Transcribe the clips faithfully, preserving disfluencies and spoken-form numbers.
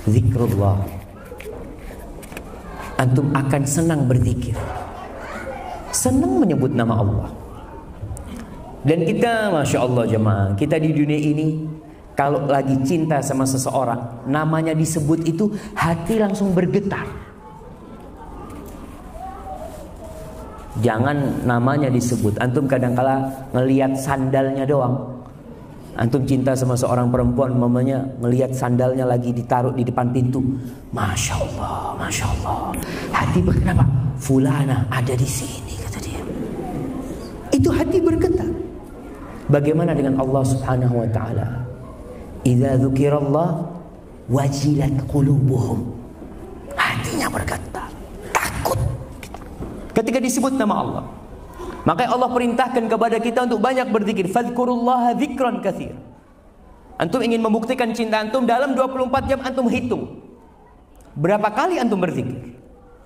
zikrullah. Antum akan senang berzikir, senang menyebut nama Allah. Dan kita, masya Allah jemaah, kita di dunia ini kalau lagi cinta sama seseorang, namanya disebut itu hati langsung bergetar. Jangan namanya disebut. Antum kadangkala ngelihat sandalnya doang. Antum cinta sama seorang perempuan, mamanya ngelihat sandalnya lagi ditaruh di depan pintu. Masya Allah, masya Allah. Hati berkenapa? Fulana ada di sini, kata dia. Itu hati bergetar. Bagaimana dengan Allah Subhanahu wa taala? Idza dzukirallah wajilat qulubuhum. Hatinya bergetar, takut ketika disebut nama Allah. Maka Allah perintahkan kepada kita untuk banyak berzikir. Fadhkurullaha dzikran katsir. Antum ingin membuktikan cinta antum, dalam dua puluh empat jam antum hitung berapa kali antum berzikir.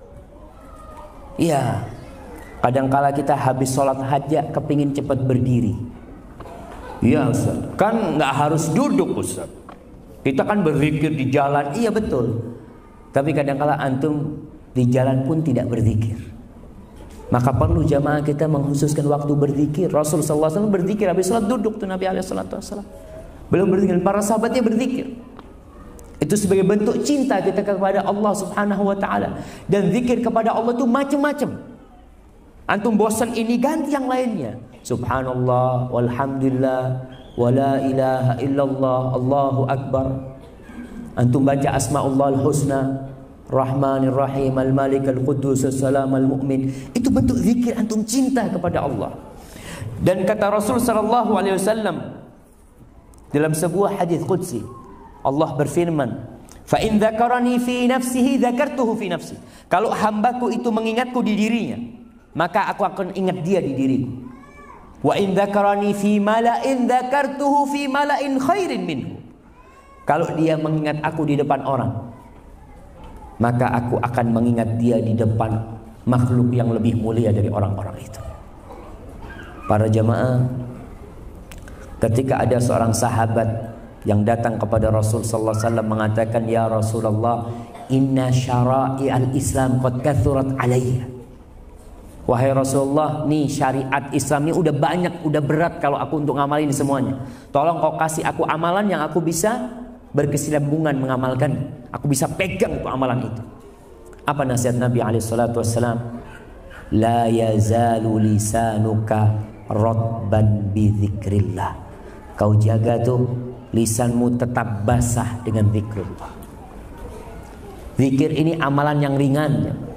Iya, kadangkala kita habis sholat hajat kepingin cepat berdiri. Iya Ustaz, kan nggak harus duduk Ustaz. Kita kan berzikir di jalan, iya betul. Tapi kadangkala antum di jalan pun tidak berzikir. Maka perlu jamaah kita mengkhususkan waktu berzikir. Rasul sallallahu alaihi wasallam berzikir habis salat duduk tuh Nabi alaihi wasallam. Belum berzikir, para sahabatnya berzikir. Itu sebagai bentuk cinta kita kepada Allah Subhanahu wa taala. Dan zikir kepada Allah itu macam-macam. Antum bosan ini ganti yang lainnya. Subhanallah walhamdulillah wala ilaha illallah Allahu akbar. Antum baca asmaul husna, Rahmanir Rahim, Al-Malik, Al-Quddus, As-Salam, Al-Mu'min. Itu bentuk zikir antum cinta kepada Allah. Dan kata Rasul sallallahu alaihi wasallam dalam sebuah hadis qudsi, Allah berfirman, "Fa in dzakarani fi nafsihi dzakartuhu fi nafsi." Kalau hambaku itu mengingatku di dirinya, maka aku akan ingat dia di diriku. Wa in dzakarani fi mala'in dzakartuhu fi mala'in khairin minhu. Kalau dia mengingat aku di depan orang, maka aku akan mengingat dia di depan makhluk yang lebih mulia dari orang-orang itu. Para jamaah, ketika ada seorang sahabat yang datang kepada Rasul sallallahu alaihi wasallam mengatakan, "Ya Rasulullah, inna syara'i al-Islam qad kathurat alayya." Wahai Rasulullah, nih syariat Islam ini udah banyak, udah berat kalau aku untuk ngamalin semuanya. Tolong kau kasih aku amalan yang aku bisa berkesinambungan mengamalkan, aku bisa pegang itu amalan itu. Apa nasihat Nabi alaihi salatu wassalam? La yazalu lisanuka radban bi dzikrillah. Kau jaga tuh lisanmu tetap basah dengan zikrullah. Zikir ini amalan yang ringan.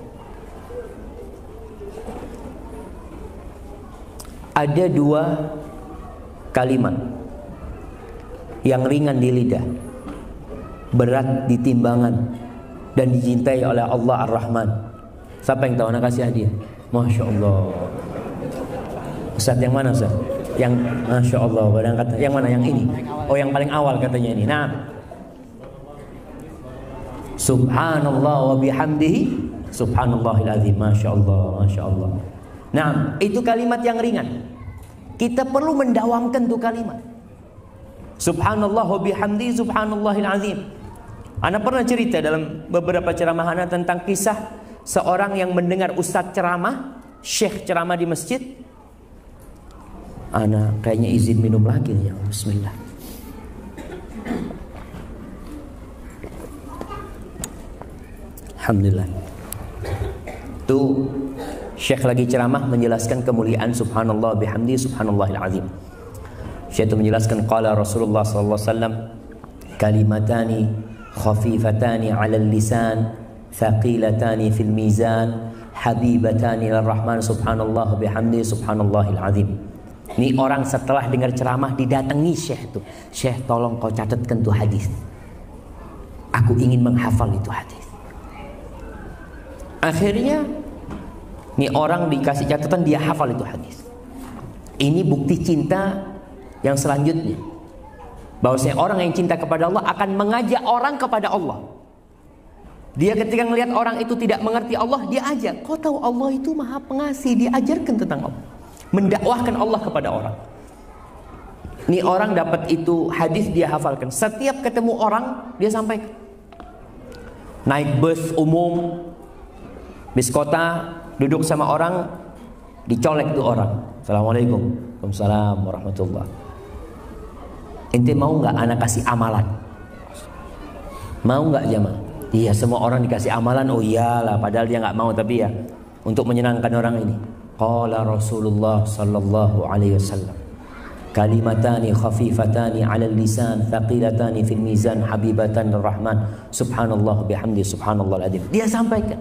Ada dua kalimat yang ringan di lidah, berat di timbangan, dan dicintai oleh Allah Ar-Rahman. Siapa yang tahu? Anak kasih hadiah. Masya Allah. Ustaz yang mana Ustaz? Yang Masya Allah. Kata, yang mana? Yang ini? Oh, yang paling awal katanya ini. Nah, Subhanallah wa bihamdihi Subhanallahil azim. Masya Allah, Masya Allah. Nah, itu kalimat yang ringan. Kita perlu mendawamkan tuh kalimat. Subhanallah wa bihamdihi Subhanallahil azim. Ana pernah cerita dalam beberapa ceramah ana tentang kisah seorang yang mendengar ustadz ceramah, syekh ceramah di masjid. Ana kayaknya izin minum lagi ya. Bismillah. Alhamdulillah. Tuh syekh lagi ceramah menjelaskan kemuliaan subhanallah bihamdi subhanallahil azim. Syekh itu menjelaskan qala Rasulullah sallallahu alaihi wasallam kalimatani khafifatani 'alal lisan thaqilatani fil mizan habibatani lir rahman subhanallah bihamdi subhanallahil azim. Ini orang setelah dengar ceramah didatangi syekh itu. Syekh, tolong kau catatkan tuh hadis. Aku ingin menghafal itu hadis. Akhirnya nih orang dikasih catatan, dia hafal itu hadis. Ini bukti cinta yang selanjutnya, bahwasanya orang yang cinta kepada Allah akan mengajak orang kepada Allah. Dia ketika melihat orang itu tidak mengerti Allah, dia ajak. Kau tahu Allah itu maha pengasih, diajarkan tentang Allah, mendakwahkan Allah kepada orang. Nih orang dapat itu hadis, dia hafalkan. Setiap ketemu orang dia sampaikan. naik bus umum, bis kota, duduk sama orang, dicolek tuh orang. Assalamualaikum. Waalaikumsalam warahmatullah. Ente mau nggak anak kasih amalan? Mau nggak jamaah? Iya, semua orang dikasih amalan. Oh iyalah, padahal dia nggak mau, tapi ya untuk menyenangkan orang ini. Qala Rasulullah sallallahu alaihi wasallam, kalimatani khafifatani 'alal lisan, thaqilatani fil mizan, habibatan rahman, subhanallah bihamdi subhanallahil azim. Dia sampaikan.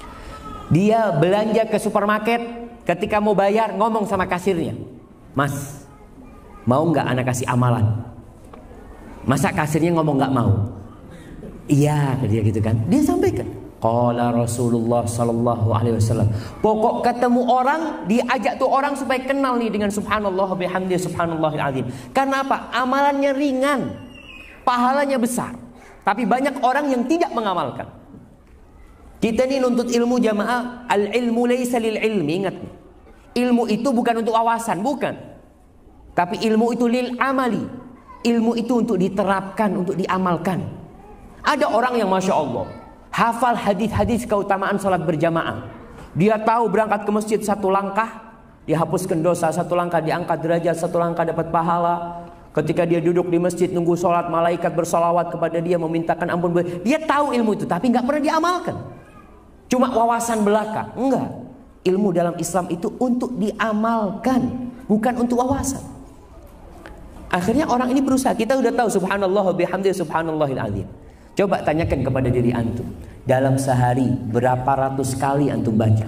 Dia belanja ke supermarket, ketika mau bayar ngomong sama kasirnya, "Mas, mau nggak anak kasih amalan?" Masa kasirnya ngomong nggak mau? Iya, dia gitu kan. Dia sampaikan. Qala Rasulullah sallallahu alaihi wasallam. Pokok ketemu orang, diajak tuh orang supaya kenal nih dengan subhanallah bihamdi subhanallahil azim. Karena apa? Amalannya ringan, pahalanya besar. Tapi banyak orang yang tidak mengamalkan. Kita ini nuntut ilmu jamaah, al ilmu laisa lil ilmi, ingat nih. Ilmu itu bukan untuk wawasan, bukan. Tapi ilmu itu lil amali. Ilmu itu untuk diterapkan, untuk diamalkan. Ada orang yang masya Allah hafal hadis-hadis keutamaan salat berjamaah. Dia tahu berangkat ke masjid satu langkah dihapuskan dosa, satu langkah diangkat derajat, satu langkah dapat pahala. Ketika dia duduk di masjid nunggu sholat, malaikat bersolawat kepada dia memintakan ampun. Dia tahu ilmu itu, tapi nggak pernah diamalkan. Cuma wawasan belaka. Enggak. Ilmu dalam Islam itu untuk diamalkan, bukan untuk wawasan. Akhirnya orang ini berusaha. Kita udah tahu subhanallah bihamdi subhanallahil azim. Coba tanyakan kepada diri antum, dalam sehari berapa ratus kali antum baca?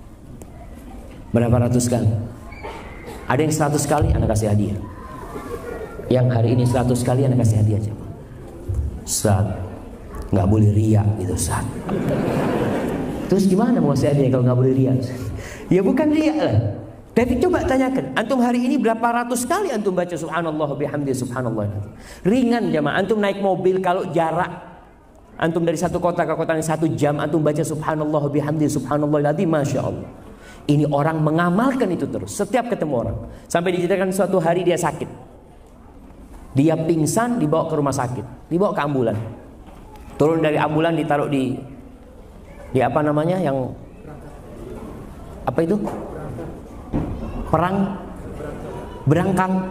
Berapa ratus kali? Ada yang seratus kali, anak kasih hadiah. Yang hari ini seratus kali, anak kasih hadiah aja. Ustaz, nggak boleh riak gitu Ustaz. Terus gimana mau kasih hadiah kalau nggak boleh riak? Ya bukan riak lah. Tapi coba tanyakan, antum hari ini berapa ratus kali antum baca subhanallah bihamdi subhanallah. Ringan jamaah, antum naik mobil kalau jarak antum dari satu kota ke kota yang satu jam, antum baca subhanallah bihamdi subhanallah, masya Allah. Ini orang mengamalkan itu terus, setiap ketemu orang. Sampai diceritakan suatu hari dia sakit. Dia pingsan, dibawa ke rumah sakit, dibawa ke ambulan. Turun dari ambulan, ditaruh di di apa namanya yang apa itu? Perang berangkang,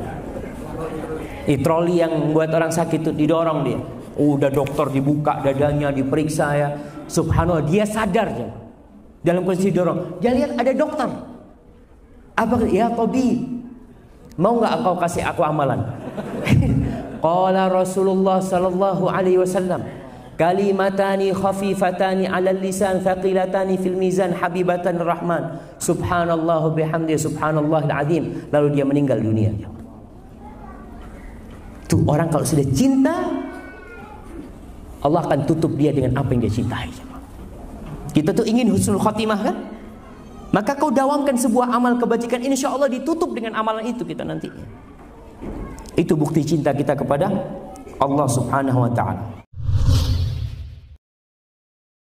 di troli yang buat orang sakit itu didorong dia. Udah dokter dibuka dadanya, diperiksa ya. Subhanallah, dia sadar ya. Dalam kondisi dorong, dia lihat ada dokter. Apa ya Tobi? Mau nggak engkau kasih aku amalan? Qala Rasulullah sallallahu alaihi wasallam, kalimatani khafifatani 'alal lisan, thaqilatani fil mizan, habibatan rahman, subhanallah bihamdi subhanallahil azim. Lalu dia meninggal dunia. Tuh orang kalau sudah cinta, Allah akan tutup dia dengan apa yang dia cintai. Kita tuh ingin husnul khotimah kan? Maka kau dawamkan sebuah amal kebajikan, insya Allah ditutup dengan amalan itu kita nantinya. Itu bukti cinta kita kepada Allah subhanahu wa ta'ala.